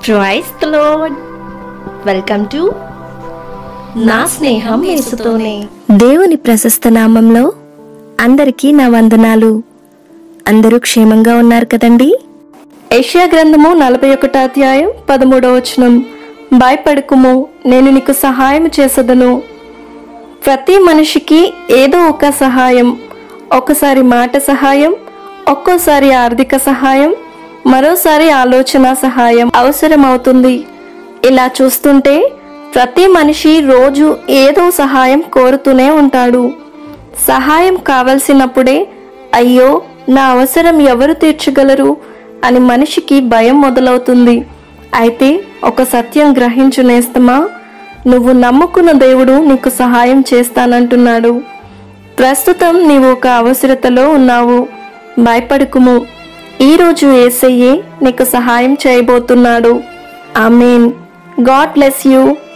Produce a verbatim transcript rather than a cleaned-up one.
Praise the lord. Welcome to నా స్నేహం యేసుతోనే. దేవుని ప్రశస్త నామంలో అందరికీ నా వందనాలు. అందరూ క్షేమంగా ఉన్నారు కదండి? యెషయా గ్రంథము నలభై ఒకటో అధ్యాయం పదమూడవ వచనం, భయపడకుము, నేను నీకు సహాయం చేసదను. ప్రతి మనిషికి ఏదో ఒక సహాయం, ఒకసారి మాట సహాయం, ఒక్కోసారి ఆర్థిక సహాయం, మరోసారి ఆలోచన సహాయం అవసరం అవుతుంది. ఇలా చూస్తుంటే ప్రతి మనిషి రోజు ఏదో సహాయం కోరుతూనే ఉంటాడు. సహాయం కావలసినప్పుడే అయ్యో నా అవసరం ఎవరు తీర్చగలరు అని మనిషికి భయం మొదలవుతుంది. అయితే ఒక సత్యం గ్రహించు నేస్తమా, నువ్వు నమ్ముకున్న దేవుడు నీకు సహాయం చేస్తానంటున్నాడు. ప్రస్తుతం నీవు ఒక అవసరతలో ఉన్నావు. భయపడకుము, ఈరోజు యేసయ్యే నీకు సహాయం చేయబోతున్నాడు. ఆమేన్. God bless you.